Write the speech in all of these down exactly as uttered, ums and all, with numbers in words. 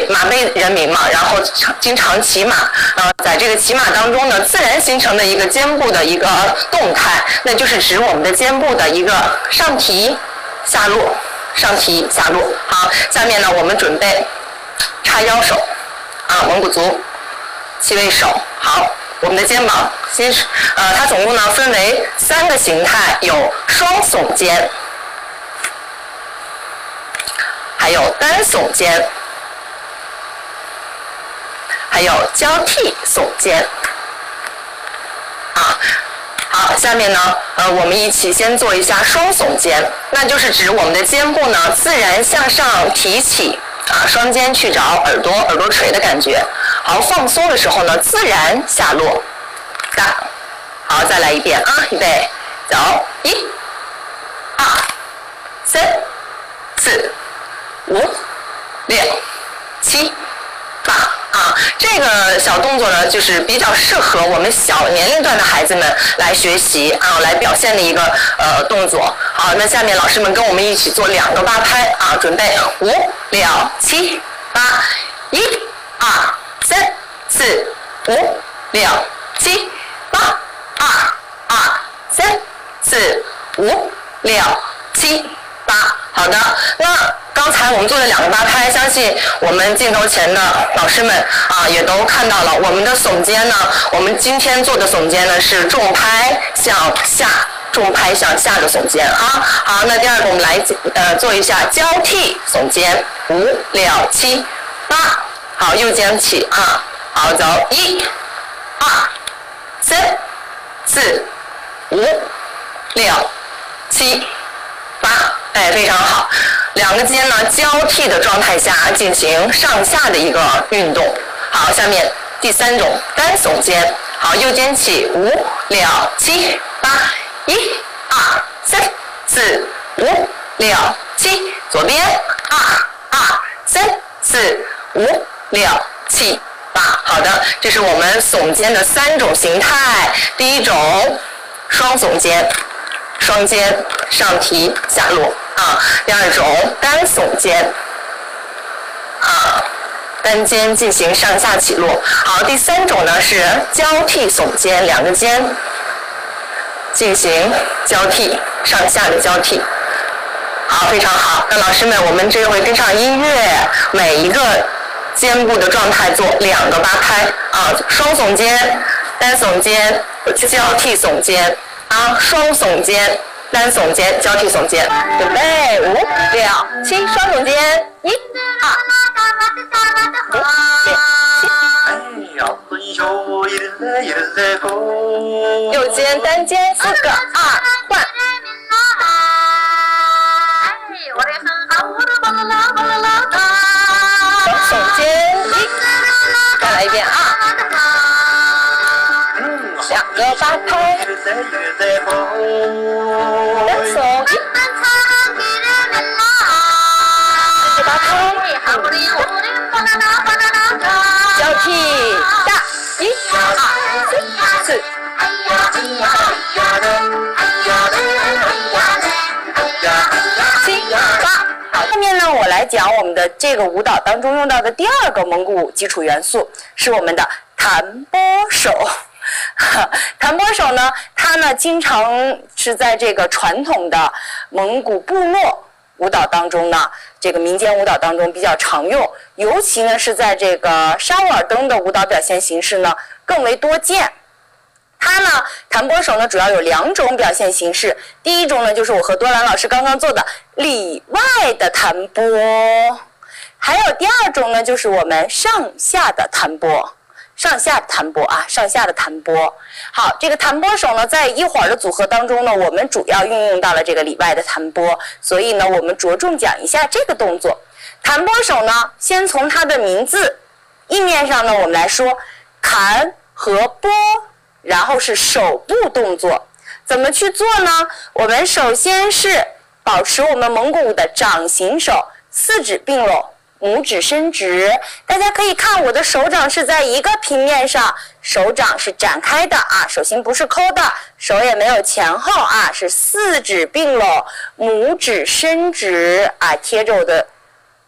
对，马背人民嘛，然后经常骑马，呃，在这个骑马当中呢，自然形成的一个肩部的一个动态，那就是指我们的肩部的一个上提下落，上提下落。好，下面呢，我们准备叉腰手，啊，蒙古族七位手。好，我们的肩膀先是，呃，它总共呢分为三个形态，有双耸肩，还有单耸肩，还有交替耸肩。啊，好，下面呢，呃，我们一起先做一下双耸肩，那就是指我们的肩部呢自然向上提起，啊，双肩去找耳朵，耳朵垂的感觉。好，放松的时候呢，自然下落。大，好，再来一遍啊，预备，走，一、二、三、四、五、六、七、八。啊，这个小动作呢，就是比较适合我们小年龄段的孩子们来学习啊，来表现的一个呃动作。好，那下面老师们跟我们一起做两个八拍啊，准备五、六、七、八，一、二、三、四、五、六、七、八，二、二、三、四、五、六、七、八。好的，那刚才我们做的两个八拍，相信我们镜头前的老师们啊也都看到了。我们的耸肩呢，我们今天做的耸肩呢是重拍向下，重拍向下的耸肩啊。好，那第二个我们来呃做一下交替耸肩，五、六、七、八。好，右肩起啊，好，走，一、二、三、四、五、六、七、八。哎，非常好，两个肩呢交替的状态下进行上下的一个运动。好，下面第三种单耸肩。好，右肩起，五、六、七、八，一、二、三、四、五、六、七，左边，二、二、三、四、五、六、七、八。好的，这是我们耸肩的三种形态。第一种，双耸肩，双肩上提下落。啊，第二种单耸肩，啊，单肩进行上下起落。好，第三种呢是交替耸肩，两个肩进行交替，上下的交替。好，非常好。那老师们，我们这回跟上音乐，每一个肩部的状态做两个八拍啊，双耸肩、单耸肩、交替耸肩啊，双耸肩。单耸肩，交替耸肩，准备五、六、七，双耸肩，一、二、五、六、七。右肩单肩四个，二换。双耸肩一，再来一遍啊。两个八拍。单耸一，八拍，交替大，一、二、三、四、七、八。好，下面呢，我来讲我们的这个舞蹈当中用到的第二个蒙古舞基础元素，是我们的弹拨手。弹拨手呢，它呢经常是在这个传统的蒙古部落舞蹈当中呢，这个民间舞蹈当中比较常用，尤其呢是在这个沙沃尔登的舞蹈表现形式呢更为多见。它呢，弹拨手呢主要有两种表现形式，第一种呢就是我和多兰老师刚刚做的里外的弹拨，还有第二种呢就是我们上下的弹拨。上下的弹拨啊，上下的弹拨。好，这个弹拨手呢，在一会儿的组合当中呢，我们主要运用到了这个里外的弹拨，所以呢，我们着重讲一下这个动作。弹拨手呢，先从它的名字意面上呢，我们来说，弹和拨，然后是手部动作。怎么去做呢？我们首先是保持我们蒙古舞的掌形手，四指并拢。拇指伸直，大家可以看我的手掌是在一个平面上，手掌是展开的啊，手心不是抠的，手也没有前后啊，是四指并拢，拇指伸直啊，贴着我的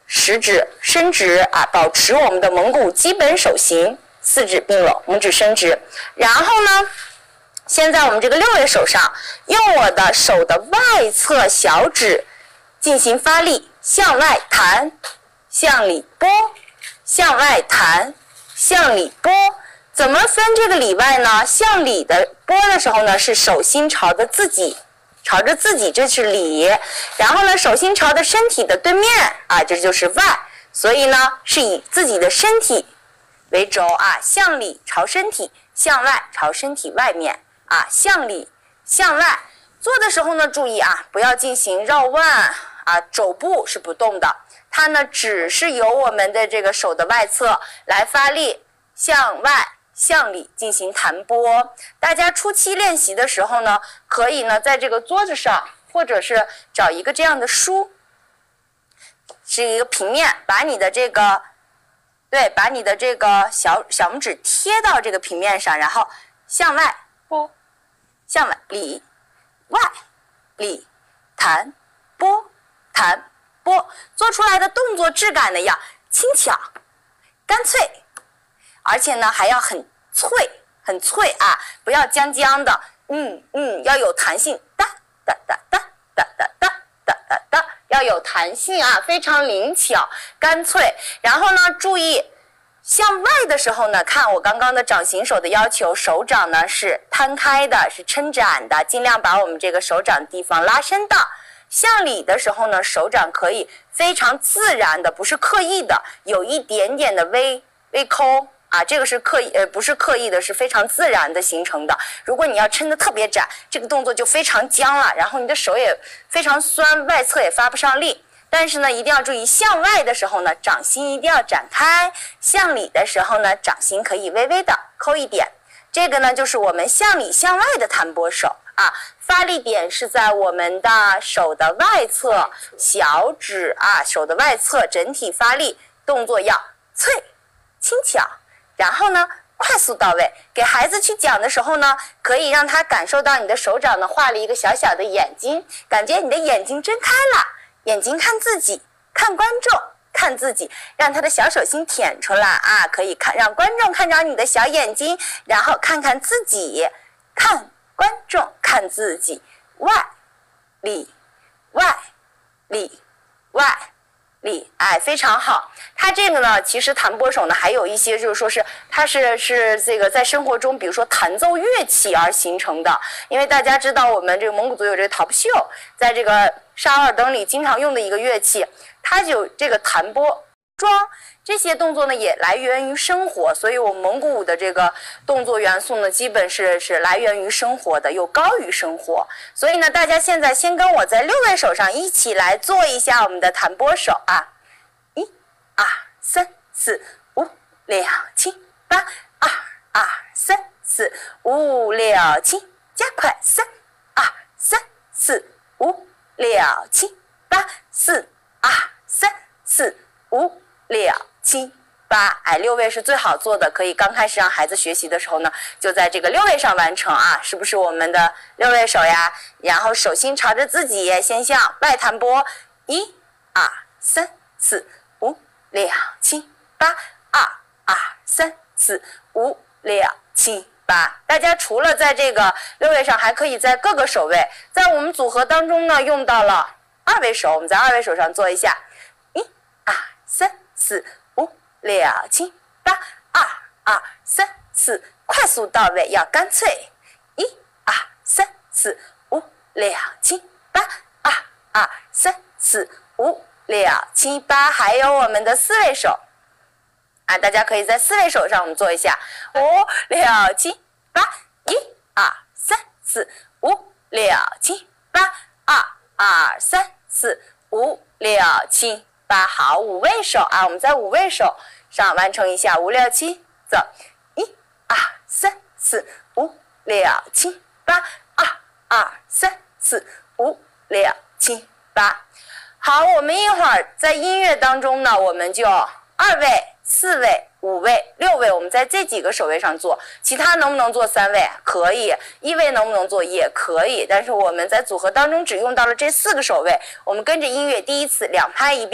食指伸直啊，保持我们的蒙古基本手型，四指并拢，拇指伸直。然后呢，先在我们这个六位手上，用我的手的外侧小指进行发力，向外弹，向里拨，向外弹，向里拨。怎么分这个里外呢？向里的拨的时候呢，是手心朝着自己，朝着自己，这是里。然后呢，手心朝着身体的对面啊，这就是外。所以呢，是以自己的身体为轴啊，向里朝身体，向外朝身体外面啊，向里向外。做的时候呢，注意啊，不要进行绕腕啊，肘部是不动的，它呢只是由我们的这个手的外侧来发力，向外向里进行弹拨。大家初期练习的时候呢，可以呢在这个桌子上，或者是找一个这样的书，是一个平面，把你的这个对，把你的这个小小拇指贴到这个平面上，然后向外拨，向外里外里弹拨弹拨，做出来的动作质感呢要轻巧干脆，而且呢还要很脆很脆啊，不要僵僵的，嗯嗯，要有弹性，哒哒哒哒哒哒哒哒哒哒，要有弹性啊，非常灵巧干脆。然后呢，注意向外的时候呢，看我刚刚的掌形手的要求，手掌呢是摊开的，是撑展的，尽量把我们这个手掌地方拉伸到。向里的时候呢，手掌可以非常自然的，不是刻意的，有一点点的微微抠啊，这个是刻意呃不是刻意的，是非常自然的形成的。如果你要撑得特别展，这个动作就非常僵了，然后你的手也非常酸，外侧也发不上力。但是呢，一定要注意，向外的时候呢，掌心一定要展开；向里的时候呢，掌心可以微微的抠一点。这个呢，就是我们向里向外的弹拨手啊。发力点是在我们的手的外侧，小指啊，手的外侧整体发力，动作要脆、轻巧，然后呢，快速到位。给孩子去讲的时候呢，可以让他感受到你的手掌呢画了一个小小的眼睛，感觉你的眼睛睁开了。眼睛看自己，看观众，看自己，让他的小手心舔出来啊！可以看，让观众看着你的小眼睛，然后看看自己，看观众，看自己，外里外里外里，哎，非常好。它这个呢，其实弹拨手呢，还有一些就是说是它是是这个在生活中，比如说弹奏乐器而形成的。因为大家知道，我们这个蒙古族有这个陶不秀，在这个沙尔登里经常用的一个乐器，它就有这个弹拨、装这些动作呢，也来源于生活。所以我们蒙古舞的这个动作元素呢，基本是是来源于生活的，又高于生活。所以呢，大家现在先跟我在六位手上一起来做一下我们的弹拨手啊。二三四五六七八，二二三四五六七，加快，三二三四五六七八，四二三四五六七八。哎，六位是最好做的，可以刚开始让孩子学习的时候呢，就在这个六位上完成啊，是不是我们的六位手呀？然后手心朝着自己，先向外弹拨，一二三四五六七八，二二三四五六七八。大家除了在这个六位上，还可以在各个手位，在我们组合当中呢，用到了二位手，我们在二位手上做一下，一二三四五六七八，二二三四，快速到位，要干脆，一二三四五六七八，二二三四五六七八。还有我们的四位手啊，大家可以在四位手上我们做一下，五六七八，一二三四五六七八，二二三四五六七八。好，五位手啊，我们在五位手上完成一下五六七，走，一二三四五六七八，二二三四五六七八。好，我们一会儿在音乐当中呢，我们就二位、四位、五位、六位，我们在这几个手位上做，其他能不能做三位？可以。一位能不能做？也可以。但是我们在组合当中只用到了这四个手位，我们跟着音乐第一次两拍一遍，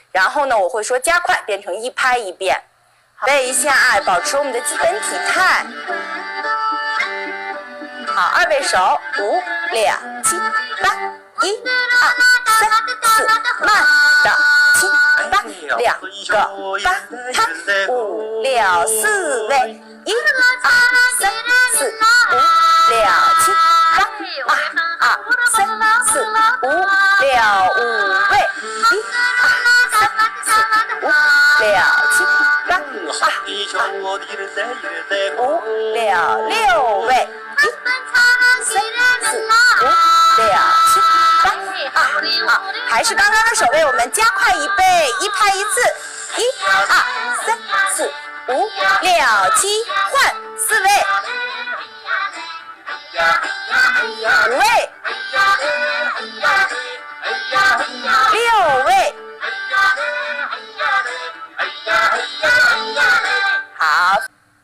然后呢，我会说加快，变成一拍一遍。背一下啊，保持我们的基本体态。好，二倍手，五、六、七、八，一、二、三、四，慢的，七、八，两个八，它，五、六、四位，一、二、三、四、五、六、七、八，二、二、三、四、五、六、五位，一、二、三、四、五、六、七、八，二、五、六、六位。一、三、四、五、六、七、八，二、好，还是刚刚的手位，我们加快一倍，一拍一次，一、二、三、四、五、六、七，换四位，五位，六位，好。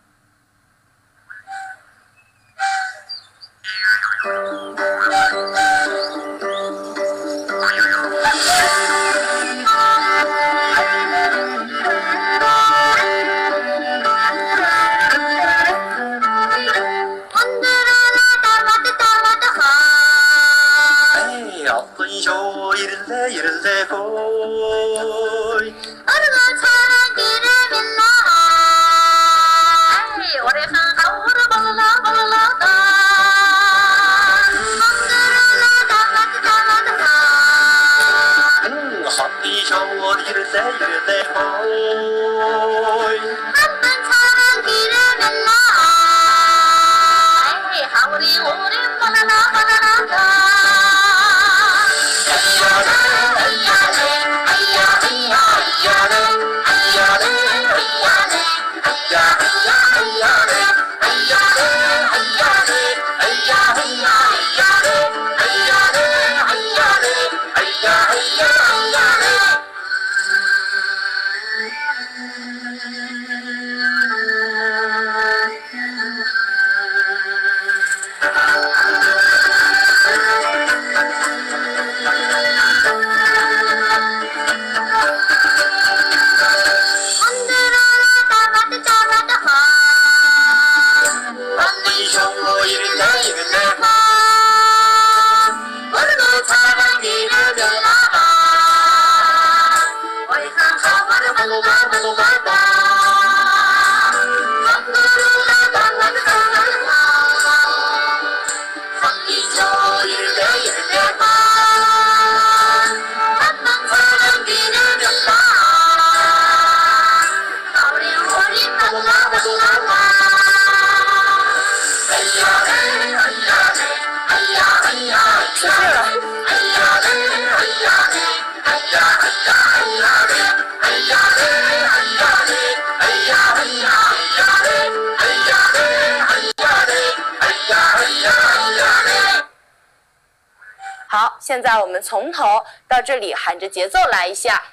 好，现在我们从头到这里喊着节奏来一下。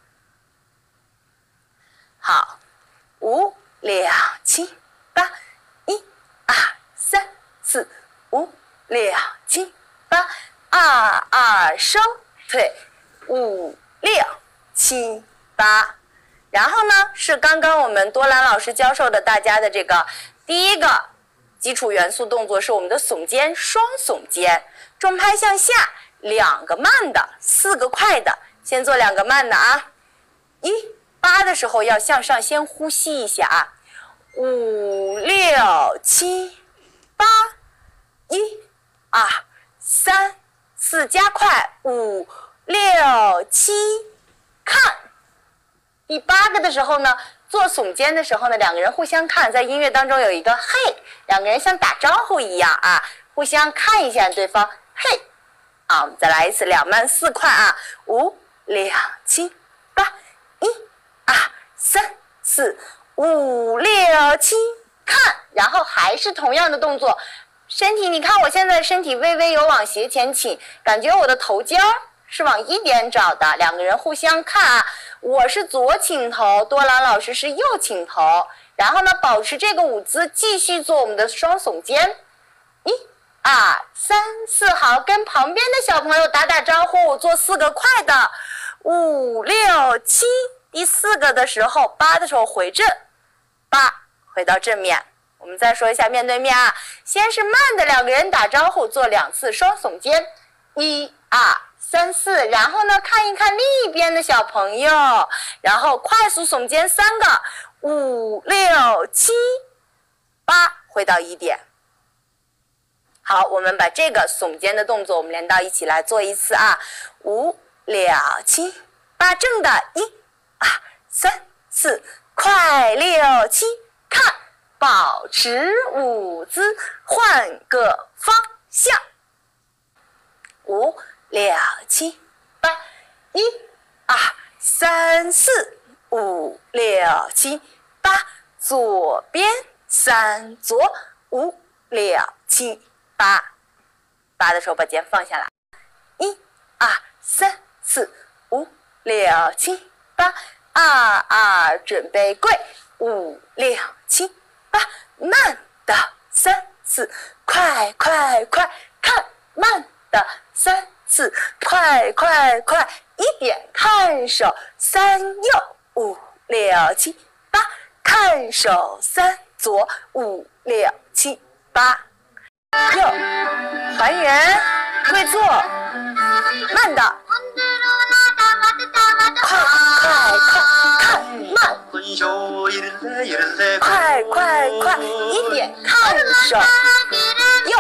好，五、六、七、八，一、二、三、四、五、六、七、八，二、二收腿，五、六、七、八。然后呢，是刚刚我们多兰老师教授的大家的这个第一个基础元素动作，是我们的耸肩，双耸肩。重拍向下，两个慢的，四个快的，先做两个慢的啊。一八的时候要向上先呼吸一下啊。五六七八，一二三四，加快，五六七，看。第八个的时候呢，做耸肩的时候呢，两个人互相看，在音乐当中有一个嘿，两个人像打招呼一样啊，互相看一下对方。嘿，啊，我们再来一次，两慢四快啊，五六七八，一二三四五六七，看，然后还是同样的动作，身体，你看我现在身体微微有往斜前倾，感觉我的头尖儿是往一边找的，两个人互相看啊，我是左倾头，多兰老师是右倾头，然后呢，保持这个舞姿，继续做我们的双耸肩，一。二三四，好，跟旁边的小朋友打打招呼，做四个快的， 五六七。第四个的时候，八的时候回正，八回到正面。我们再说一下面对面啊，先是慢的两个人打招呼，做两次双耸肩，一二三四，然后呢看一看另一边的小朋友，然后快速耸肩三个，五六七八，回到一点。好，我们把这个耸肩的动作我们连到一起来做一次啊，五六七八，正的，一二三四，快六七，看，保持舞姿，换个方向，五六七八，一二三四五六七八，左边三左，五六七八，八的时候把肩放下来，一二三四五六七八，二二准备跪，五六七八，慢的三四，快快快，看，慢的三四，快快快，一点看手，三右，五六七八，看手三左，五六七八，右，还原，跪坐，慢的，快快快，看，慢，快快快，一点看手，右，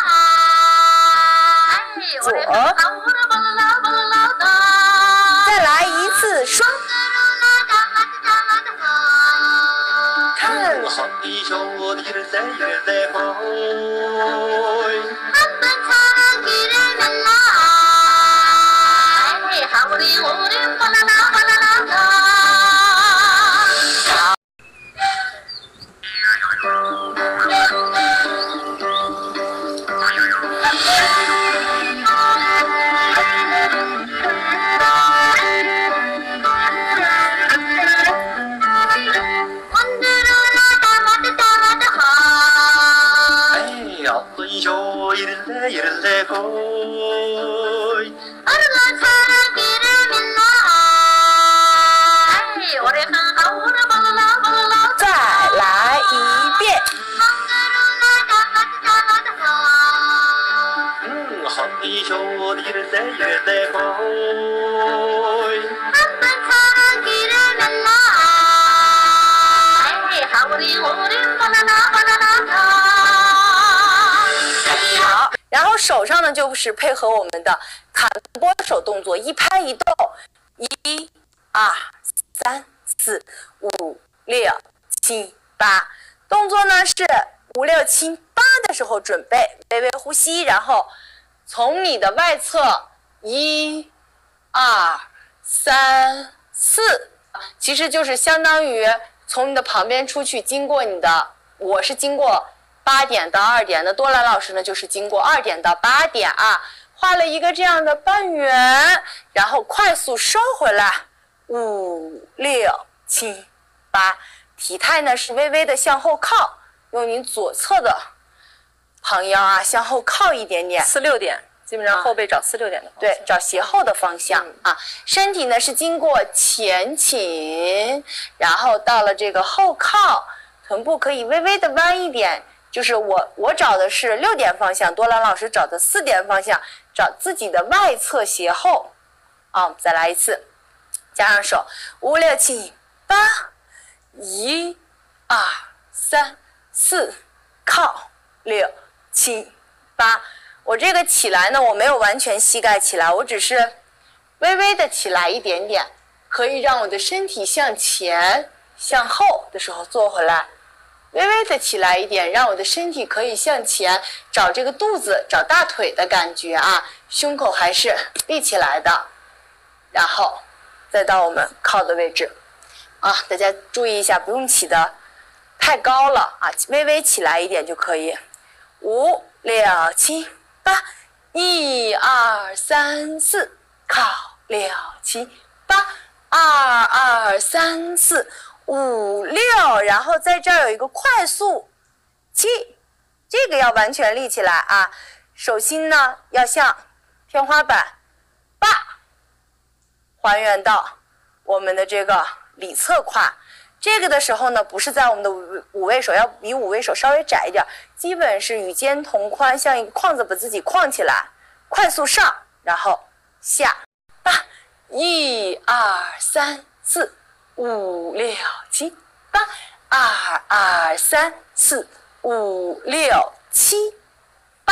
左，再来一次双，看，再来一遍。好，然后手上呢就是配合我们的卡波手动作，一拍一动，一、二、三、四、五、六、七、八。动作呢是五六七八的时候准备微微呼吸，然后从你的外侧一、二、三、四，其实就是相当于从你的旁边出去，经过你的，我是经过八点到二点的，多兰老师呢就是经过二点到八点啊，画了一个这样的半圆，然后快速收回来，五六七八，体态呢是微微的向后靠，用你左侧的旁腰啊向后靠一点点， 四六点，基本上后背找四六点的方向， 对，找斜后的方向、嗯、啊。身体呢是经过前倾，然后到了这个后靠，臀部可以微微的弯一点。就是我我找的是六点方向，多兰老师找的四点方向，找自己的外侧斜后。啊，再来一次，加上手，五六七八，一、二、三、四，靠，六、七、八。我这个起来呢，我没有完全膝盖起来，我只是微微的起来一点点，可以让我的身体向前、向后的时候坐回来。微微的起来一点，让我的身体可以向前，找这个肚子、找大腿的感觉啊，胸口还是立起来的，然后再到我们靠的位置啊，大家注意一下，不用起得太高了啊，微微起来一点就可以。五六七八，一二三四，靠，六七八，二二三四。五六，然后在这儿有一个快速七，这个要完全立起来啊，手心呢要向天花板八还原到我们的这个里侧胯。这个的时候呢，不是在我们的五五位手，要比五位手稍微窄一点，基本是与肩同宽，像一个框子把自己框起来，快速上，然后下，八，一二三四五六七八，二二三四五六七八，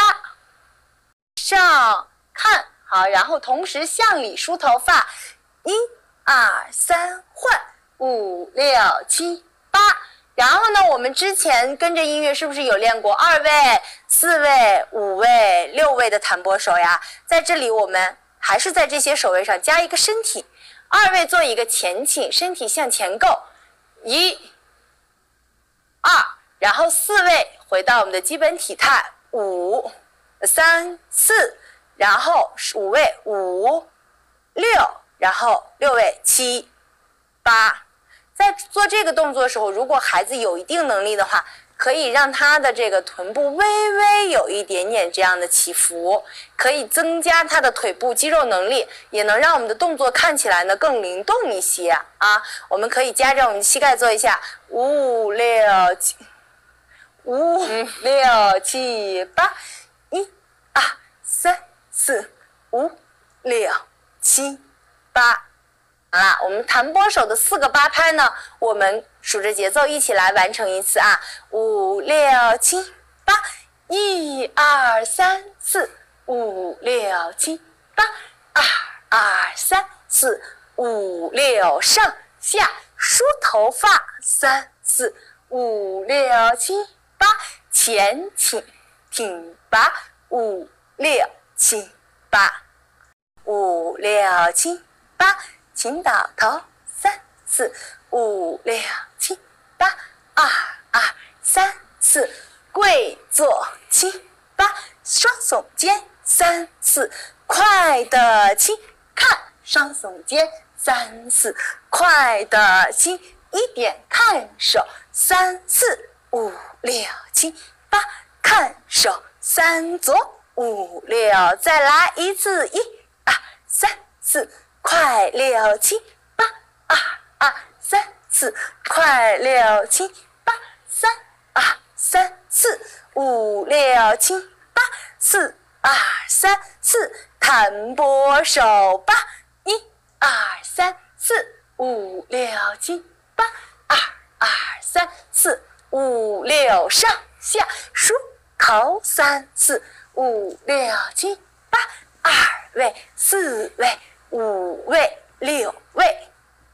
上看好，然后同时向里梳头发，一二三换。五六七八，然后呢，我们之前跟着音乐是不是有练过二位、四位、五位、六位的弹拨手呀？在这里我们还是在这些手位上加一个身体，二位做一个前倾，身体向前够，一、二，然后四位回到我们的基本体态，五、三、四，然后五位五、六，然后六位七、八。在做这个动作的时候，如果孩子有一定能力的话，可以让他的这个臀部微微有一点点这样的起伏，可以增加他的腿部肌肉能力，也能让我们的动作看起来呢更灵动一些啊。我们可以夹着我们的膝盖做一下，五六七，五六七八，一二三四五六七八。好了，我们弹拨手的四个八拍呢，我们数着节奏一起来完成一次啊，五六七八，一二三四五六七八，二二三四五六上下梳头发，三四五六七八，前倾挺拔，五六七八，五六七八。倾倒头，三四五六七八，二二三四，跪坐七八，双耸肩，三四，快的七，看双耸肩，三四，快的七，一点看手，三四五六七八，看手，三左五六，再来一次，一二三四。快六七八，二二三四，快六七八，三二三四五六七八，四二三四，弹拨手八，一二三四五六七八，二二三四五六上下梳头，三四五六七八，二位四位。五位、六位，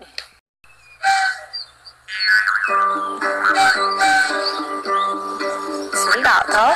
倾倒头，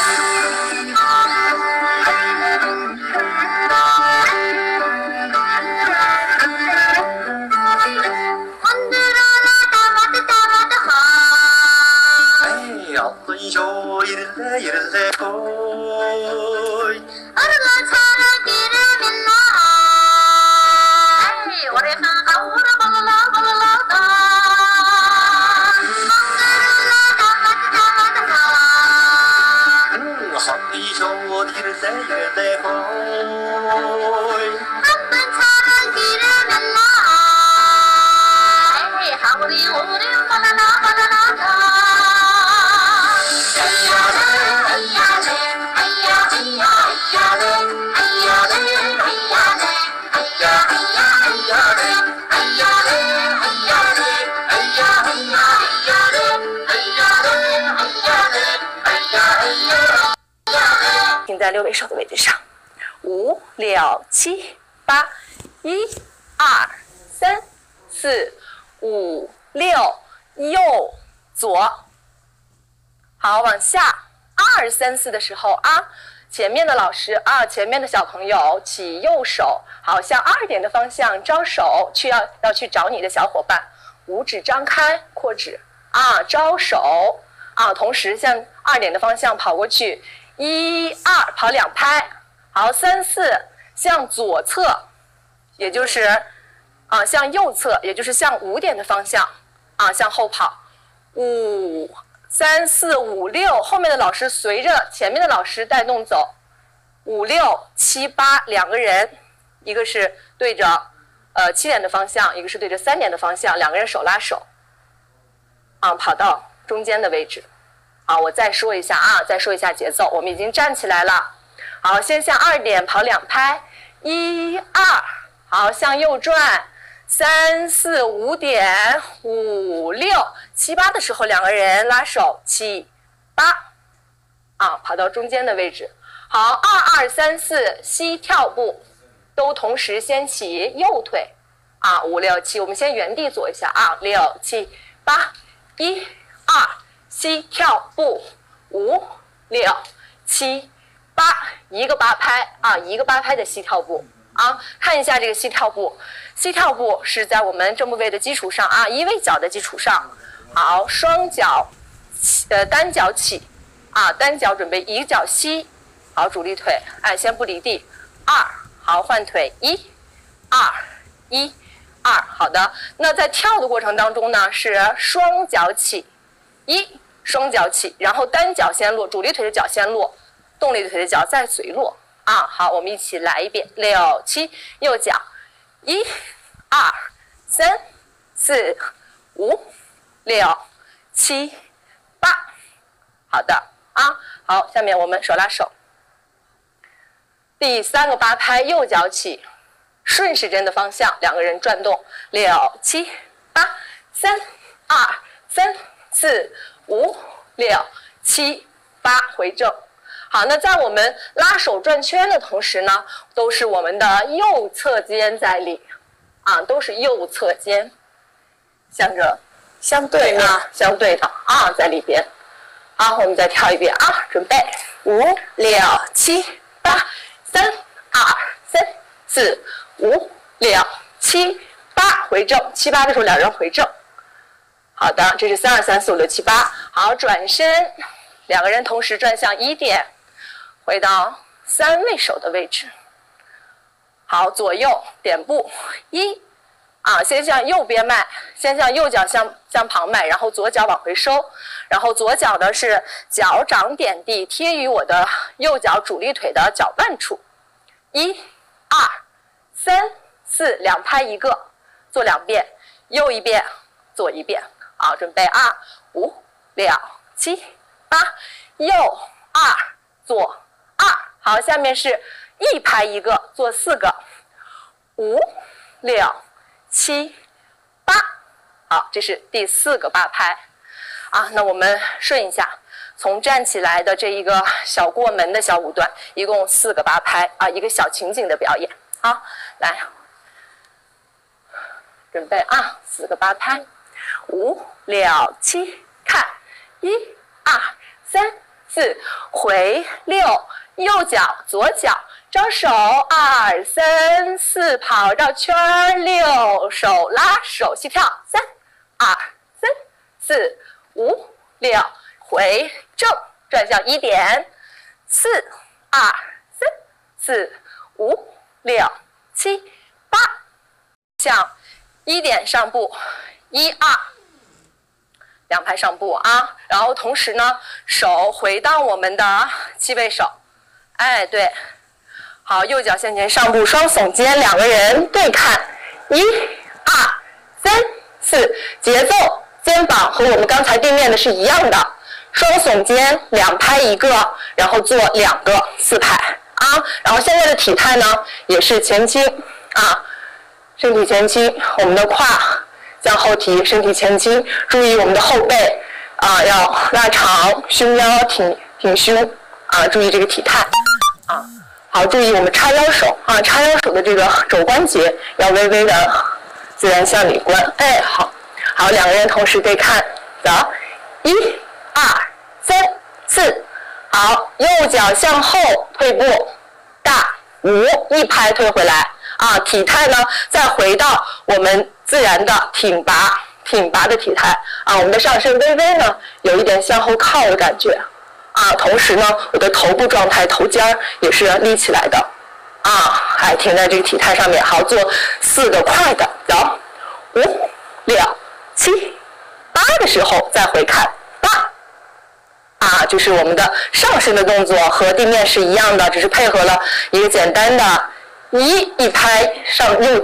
停在六位手的位置上，五六七八，一二三四五六，右左，好，往下二三四的时候啊，前面的老师啊，前面的小朋友起右手，好，向二点的方向招手，去要要去找你的小伙伴，五指张开，扩指啊，招手啊，同时向二点的方向跑过去。一二跑两拍，好，三四向左侧，也就是啊向右侧，也就是向五点的方向啊向后跑。五三四五六，后面的老师随着前面的老师带动走。五六七八两个人，一个是对着呃七点的方向，一个是对着三点的方向，两个人手拉手，啊，跑到中间的位置。好，我再说一下啊，再说一下节奏。我们已经站起来了。好，先向二点跑两拍，一二，好，向右转，三四五点，五六七八的时候，两个人拉手，七八，啊，跑到中间的位置。好，二二三四，膝跳步，都同时掀起右腿，啊，五六七，我们先原地做一下啊，六七八，一二，膝跳步，五六七八，一个八拍啊，一个八拍的膝跳步啊，看一下这个膝跳步，膝跳步是在我们正步位的基础上啊，一位脚的基础上，好，双脚，呃，单脚起啊，单脚准备一脚膝。好，主力腿，哎，先不离地，二，好，换腿，一，二，一，二，好的。那在跳的过程当中呢，是双脚起，一，双脚起，然后单脚先落，主力腿的脚先落，动力腿的脚再随落，啊，好，我们一起来一遍，六七，右脚，一，二，三，四，五，六，七，八，好的，啊，好，下面我们手拉手。第三个八拍，右脚起，顺时针的方向，两个人转动，六七八，三二三四五六七八，回正。好，那在我们拉手转圈的同时呢，都是我们的右侧肩在立，啊，都是右侧肩，向着相对啊，相对的啊，在里边。好，我们再跳一遍啊，准备，五六七八。三二三四五六七八，回正，七八的时候两人回正。好的，这是三二三四五六七八。好，转身，两个人同时转向一点，回到三位手的位置。好，左右点步，一啊，先向右边迈，先向右脚向向旁迈，然后左脚往回收，然后左脚呢是脚掌点地，贴于我的右脚主力腿的脚腕处。一、二、三、四，两拍一个，做两遍，右一遍，左一遍。好，准备二、五、六、七、八，右二，左二。好，下面是一拍一个，做四个，五、六、七、八。好，这是第四个八拍。啊，那我们顺一下。从站起来的这一个小过门的小舞段，一共四个八拍啊，一个小情景的表演。好，来，准备啊，四个八拍，五六七，看，一二三四，回六，右脚左脚招手，二三四，跑绕圈，六手拉手膝跳，三二三四五六。回正，转向一点，四二三四五六七八，向一点上步，一二，两拍上步啊，然后同时呢，手回到我们的七位手，哎对，好，右脚向前上步，双耸肩，两个人对看，一二三四，节奏肩膀和我们刚才对面的是一样的。双耸肩，两拍一个，然后做两个四拍啊。然后现在的体态呢，也是前倾啊，身体前倾，我们的胯向后提，身体前倾，注意我们的后背啊要拉长，胸腰挺挺胸啊，注意这个体态啊。好，注意我们叉腰手啊，叉腰手的这个肘关节要微微的自然向里关。哎，好，好，两个人同时对看，走，一。二三四，好，右脚向后退步，大五，一拍退回来啊。体态呢，再回到我们自然的挺拔、挺拔的体态啊。我们的上身微微呢有一点向后靠的感觉啊。同时呢，我的头部状态、头尖也是立起来的啊，还停在这个体态上面。好，做四个快的，走，五、六、七、八的时候再回看。啊，就是我们的上身的动作和地面是一样的，只是配合了一个简单的一一拍上右脚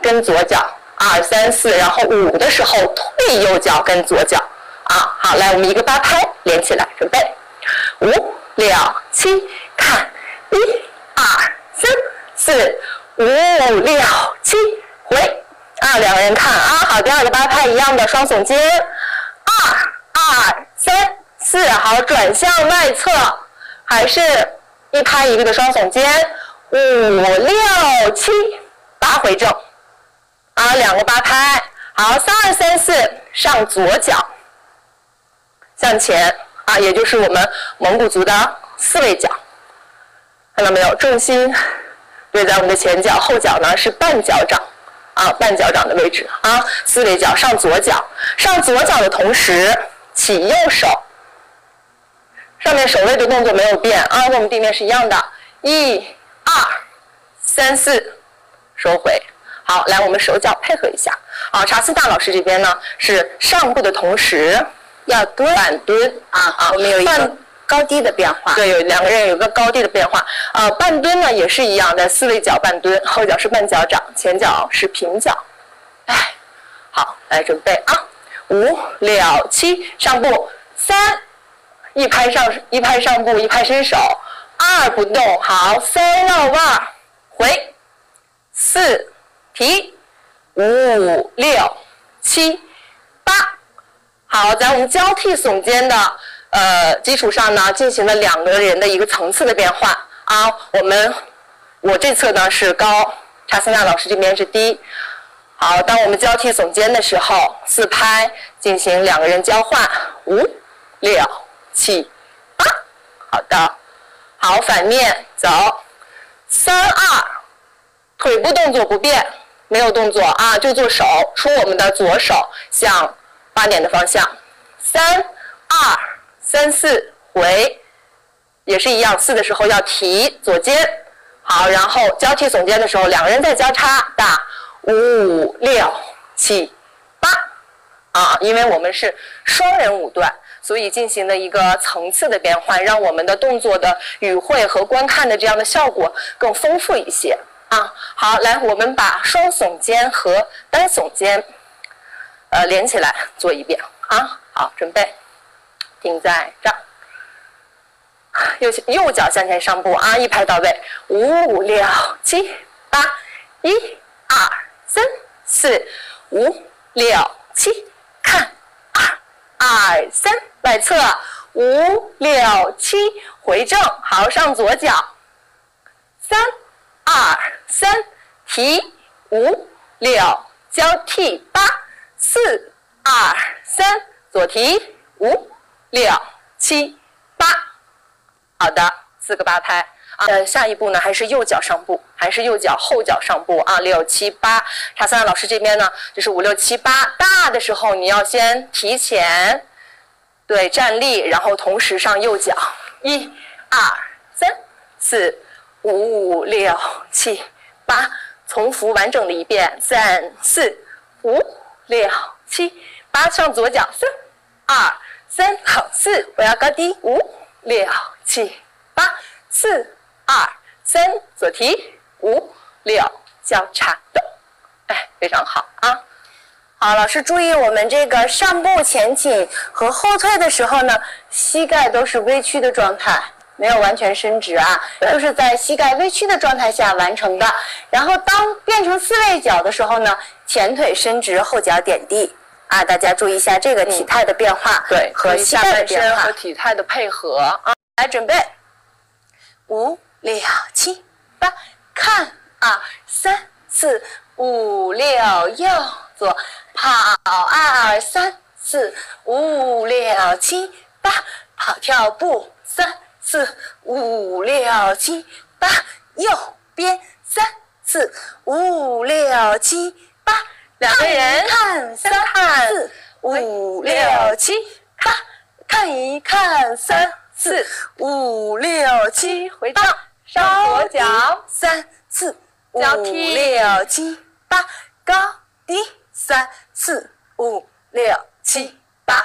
跟左脚，二三四，然后五的时候退右脚跟左脚啊。好，来我们一个八拍连起来，准备，五六七，看，一二三四五六七，回啊，两个人看啊。好，第二个八拍一样的双耸肩，二二三四，好，转向外侧，还是一拍一个的双耸肩，五六七八回正啊，两个八拍，好，三二三四上左脚向前啊，也就是我们蒙古族的四位脚，看到没有？重心对在我们的前脚，后脚呢是半脚掌啊，半脚掌的位置啊，四位脚上左脚，上左脚的同时起右手，上面手位的动作没有变啊，和我们地面是一样的，一二三四收回。好，来我们手脚配合一下。好，查斯大老师这边呢是上步的同时要蹲半蹲啊啊，我们有一个高低的变化。 对，有两个人有个高低的变化。呃，半蹲呢也是一样的，四位脚半蹲，后脚是半脚掌，前脚是平脚。哎，好，来准备啊，五六七，上步，三，一拍上一拍上步，一拍伸手，二不动，好，三绕腕，回，四提，五六七八。好，在我们交替耸肩的呃基础上呢，进行了两个人的一个层次的变化啊。我们我这侧呢是高，查森娜老师这边是低。好，当我们交替耸肩的时候，四拍进行两个人交换，五六七八。好的，好，反面走，三二，腿部动作不变，没有动作啊，就做手，出我们的左手向八点的方向，三二三四回，也是一样，四的时候要提左肩，好，然后交替耸肩的时候，两个人再交叉，打五六七八，啊，因为我们是双人舞段，所以进行了一个层次的变换，让我们的动作的语汇和观看的这样的效果更丰富一些啊。好，来，我们把双耸肩和单耸肩呃，连起来做一遍啊！好，准备，停在这儿，右右脚向前上步啊，一拍到位，五六七八，一二三四五六七，看，二二三，外侧，五六七，回正，好，上左脚，三二三，提，五六，交替，八。四二三，左提，五六七八，好的，四个八拍啊。呃，下一步呢，还是右脚上步，还是右脚后脚上步啊。六七八，查桑老师这边呢，就是五六七八，大的时候你要先提前，对，站立，然后同时上右脚，一二三四五六七八，重复完整的一遍，三四五。六七八，上左脚，三二三，好，四，我要高低，五六七八，四二三，左提，五六，交叉抖，哎，非常好啊。 好，老师注意，我们这个上步前倾和后退的时候呢，膝盖都是微曲的状态，没有完全伸直啊，都是在膝盖微曲的状态下完成的。然后当变成四位脚的时候呢，前腿伸直，后脚点地啊，大家注意一下这个体态的变化， 嗯、对， 和膝盖的变化和体态的配合啊。 来准备，五六七八，看啊，三四五六，右左跑，二三四五六七八，跑跳步，三四五六七八，右边三四五六七八， 两个人看三四五六七八，看一看三四五六七，回正， 上左脚， 三四五交替六七八，高低三四五六七八。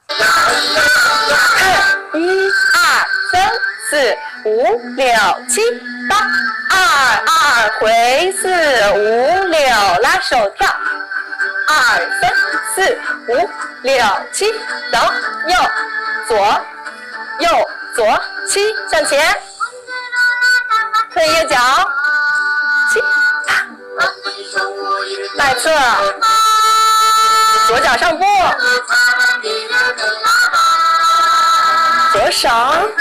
看，一二三四五六七八，二二二回四五六拉手跳，二三四五六七走，右左右左七向前，退右脚七，外侧左脚上步，左手，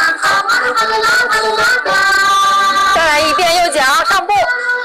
再来一遍右脚上步，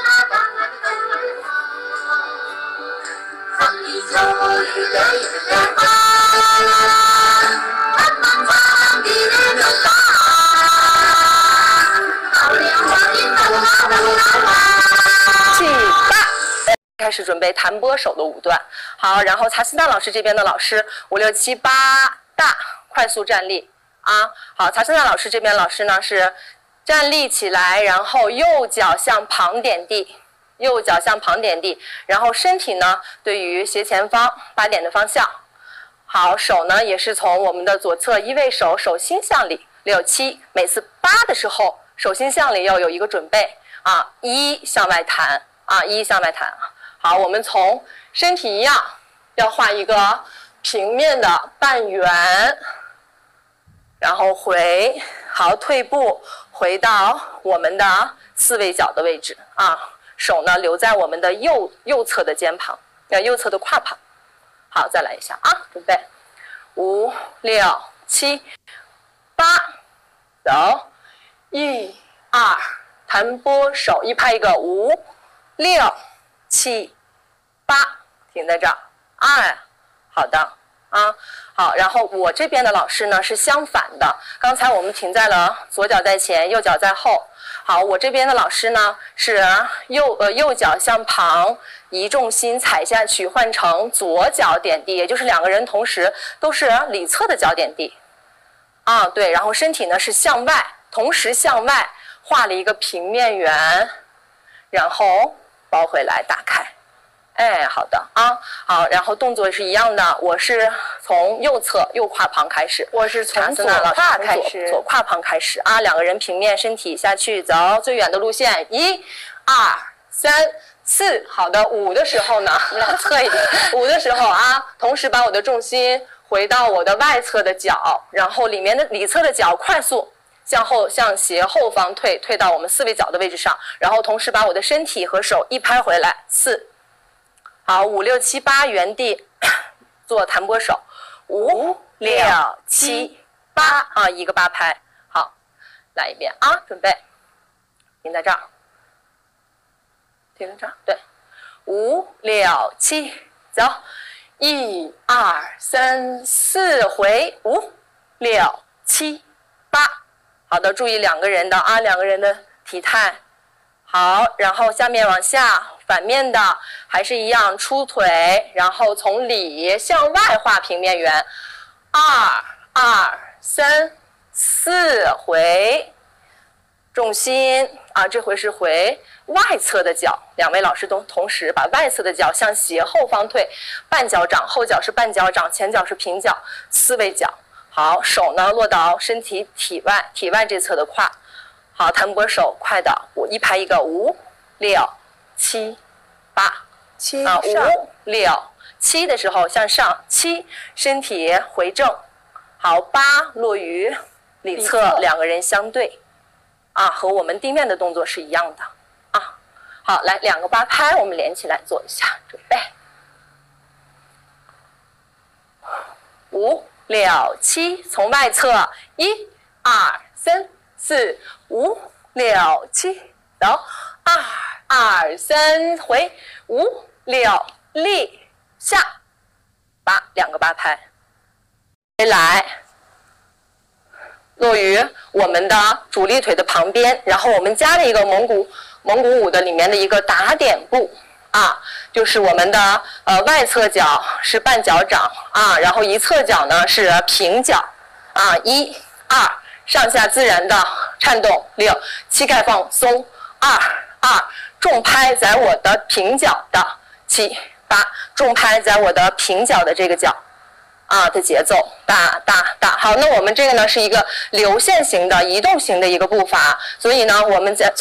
七八，开始准备弹拨手的舞段。好，然后查斯娜老师这边的老师五六七八大快速站立啊。好，查斯娜老师这边老师呢是站立起来，然后右脚向旁点地，右脚向旁点地，然后身体呢对于斜前方八点的方向。好，手呢也是从我们的左侧一位手手心向里，六七，每次八的时候手心向里要有一个准备啊，一向外弹啊，一向外弹。好，我们从身体一样要画一个平面的半圆，然后回，好，退步回到我们的四位角的位置啊，手呢留在我们的右右侧的肩膀，呃，右侧的胯旁。好，再来一下啊，准备，五六七八，走，一二，弹拨手，一拍一个，五六七八，停在这儿，二，好的啊，好，然后我这边的老师呢是相反的，刚才我们停在了左脚在前，右脚在后。好，我这边的老师呢是右呃右脚向旁移重心踩下去，换成左脚点地，也就是两个人同时都是里侧的脚点地。啊，对，然后身体呢是向外，同时向外画了一个平面圆，然后包回来打开。哎，好的啊，好，然后动作是一样的，我是从右侧右胯旁开始， 我是从左胯开始， 左胯旁开始啊，两个人平面身体下去，走最远的路线，一、二、三、四，好的，五的时候呢，我们俩侧一点，五的时候啊，同时把我的重心回到我的外侧的脚，然后里面的里侧的脚快速向后向斜后方退，退到我们四位角的位置上，然后同时把我的身体和手一拍回来，四。好，五六七八原地做弹拨手，五六七八啊，一个八拍。好，来一遍啊，准备，停在这儿，停在这儿，对，五六七，走，一二三四回，五六七八。好的，注意两个人的啊，两个人的体态。好，然后下面往下。反面的还是一样，出腿，然后从里向外画平面圆，二二三四回，重心啊，这回是回外侧的脚，两位老师都同时把外侧的脚向斜后方退，半脚掌，后脚是半脚掌，前脚是平脚，四位脚。好，手呢落到身体体外，体外这侧的胯。好，弹拨手，快的，我一拍一个，五六。七八七啊，五六七的时候向上，七身体回正，好，八落于里侧，两个人相对，啊，和我们地面的动作是一样的啊。好，来两个八拍，我们连起来做一下，准备，五六七，从外侧，一二三四五六七，走，二。二三回，五六立下，八两个八拍，回来，落于我们的主力腿的旁边，然后我们加了一个蒙古蒙古舞的里面的一个打点步啊，就是我们的呃外侧脚是半脚掌啊，然后一侧脚呢是平脚啊，一二上下自然的颤动，六膝盖放松，二二。重拍在我的平脚的七八，重拍在我的平脚的这个脚啊的节奏，哒哒哒。好，那我们这个呢是一个流线型的移动型的一个步伐，所以呢我们在从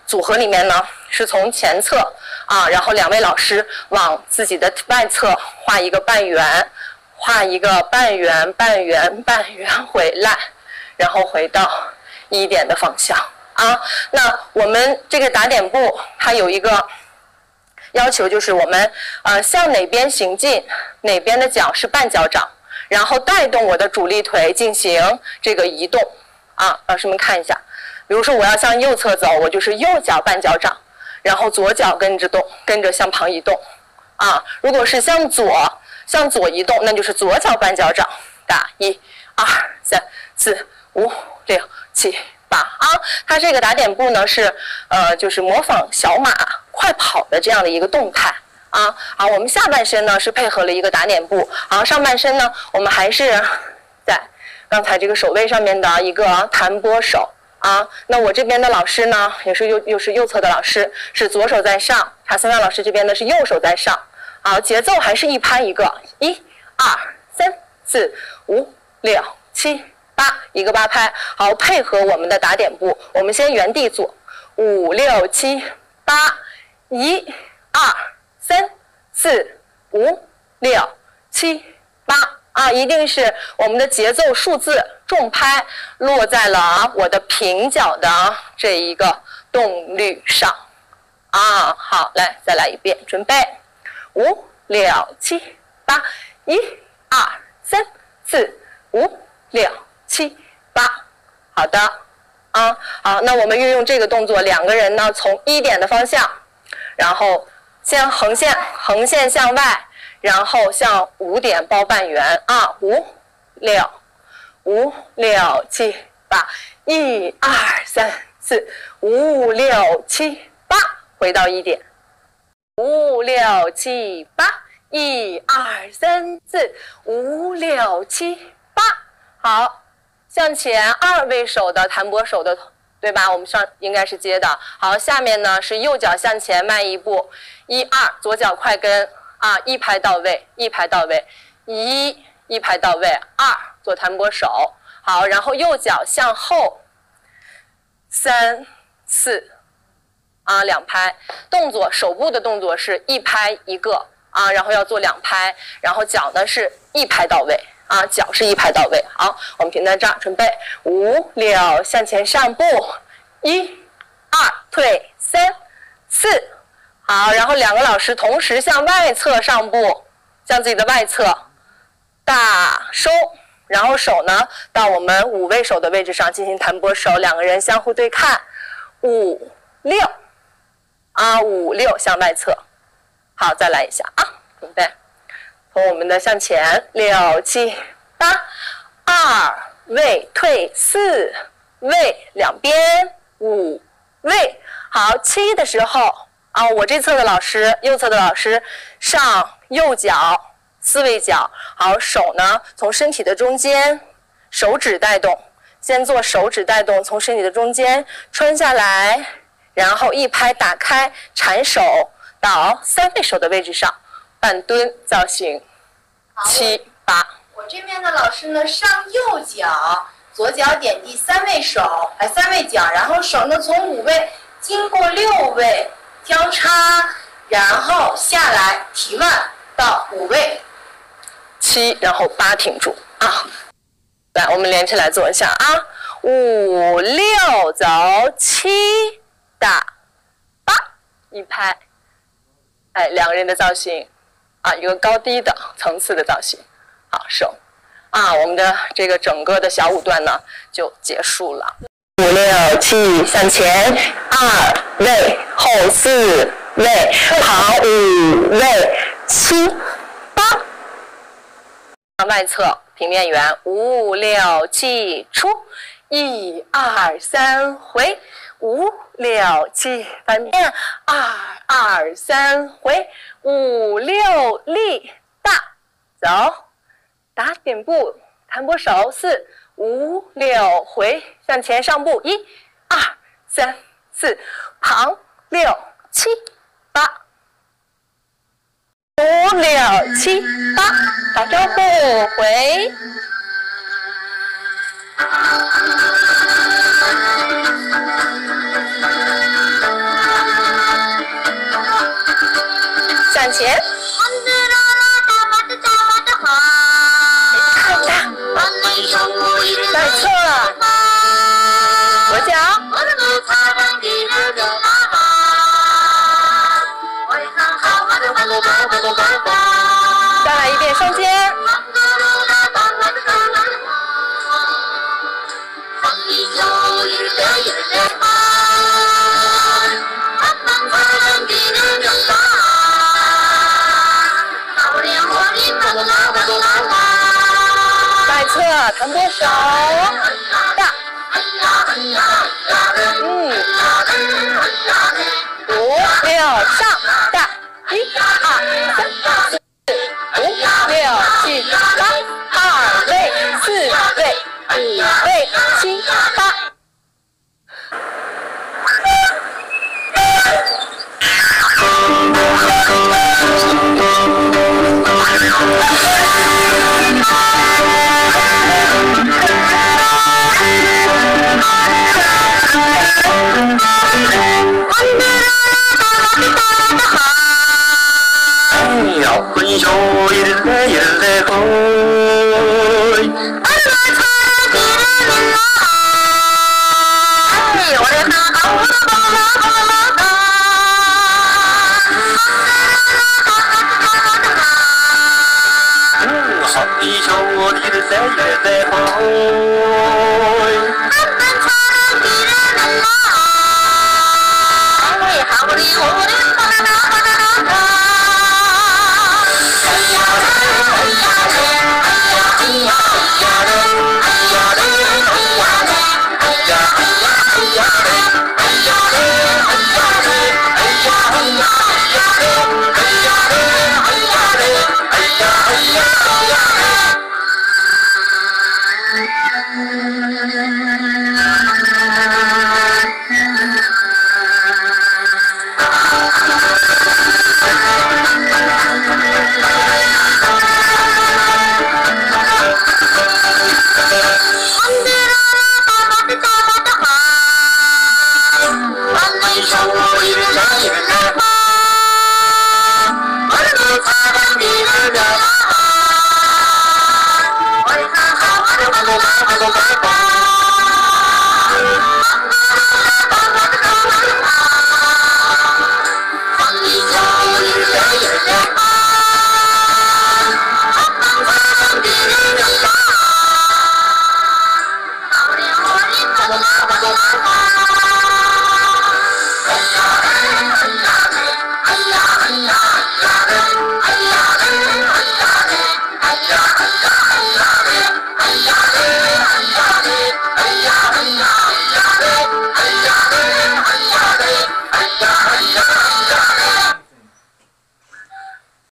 组合里面呢，是从前侧啊，然后两位老师往自己的外侧画一个半圆，画一个半圆、半圆、半圆回来，然后回到一点的方向啊。那我们这个打点步它有一个要求，就是我们呃向哪边行进，哪边的脚是半脚掌，然后带动我的主力腿进行这个移动啊。老师们看一下。比如说我要向右侧走，我就是右脚半脚掌，然后左脚跟着动，跟着向旁移动，啊，如果是向左向左移动，那就是左脚半脚掌，打一、二、三、四、五、六、七、八啊。它这个打点步呢是呃就是模仿小马快跑的这样的一个动态啊。好，我们下半身呢是配合了一个打点步，然后上半身呢我们还是在刚才这个手位上面的一个弹拨手。啊，那我这边的老师呢，也是又又是右侧的老师，是左手在上；查思娜老师这边呢是右手在上。好，节奏还是一拍一个，一、二、三、四、五、六、七、八，一个八拍。好，配合我们的打点步，我们先原地做，五、六、七、八，一、二、三、四、五、六、七、八。啊，一定是我们的节奏数字重拍落在了我的平脚的这一个动律上。啊，好，来再来一遍，准备，五、六、七、八，一、二、三、四、五、六、七、八。好的，啊，好，那我们运用这个动作，两个人呢从一点的方向，然后先横线，横线向外。然后向五点包半圆啊，五六五六七八，一二三四五六七八，回到一点，五六七八，一二三四五六七八，好，向前二位手的弹拨手的，对吧？我们上应该是接的。好，下面呢是右脚向前迈一步，一二，左脚快跟。啊，一拍到位，一拍到位，一，一拍到位，二，做弹拨手，好，然后右脚向后，三，四，啊，两拍，动作，手部的动作是一拍一个，啊，然后要做两拍，然后脚呢是一拍到位，啊，脚是一拍到位，好，我们停在这儿，准备，五，六，向前上步，一，二，退，三，四。好，然后两个老师同时向外侧上步，向自己的外侧大收，然后手呢到我们五位手的位置上进行弹拨手，两个人相互对看，五六啊，五六向外侧。好，再来一下啊，准备，从我们的向前六七八，二位退四位两边五位，好，七的时候。啊，我这侧的老师，右侧的老师上右脚四位脚，好，手呢从身体的中间，手指带动，先做手指带动，从身体的中间穿下来，然后一拍打开，缠手到三位手的位置上，半蹲造型，七八。 我这边的老师呢上右脚，左脚点地三位手，哎三位脚，然后手呢从五位经过六位。交叉，然后下来提腕到五位， 七，然后八挺住啊。来，我们连起来做一下啊，五六走，七打八，一拍，哎，两个人的造型啊，一个高低的层次的造型。好，手啊，我们的这个整个的小舞段呢就结束了。五六七向前，二位后四位，好，五位七八，向外侧平面圆，五六七出，一二三回，五六七反面，二二三回，五六立大走，打点步，弹拨手四。五六回，向前上步，一、二、三、四，旁六七八，五六七八，打招呼回。 前。看大，带错了，左脚。再来一遍双肩。外侧弹拨手，大，嗯，五六上，大，一二三四五六七八，二位四位五位七八。 Bye.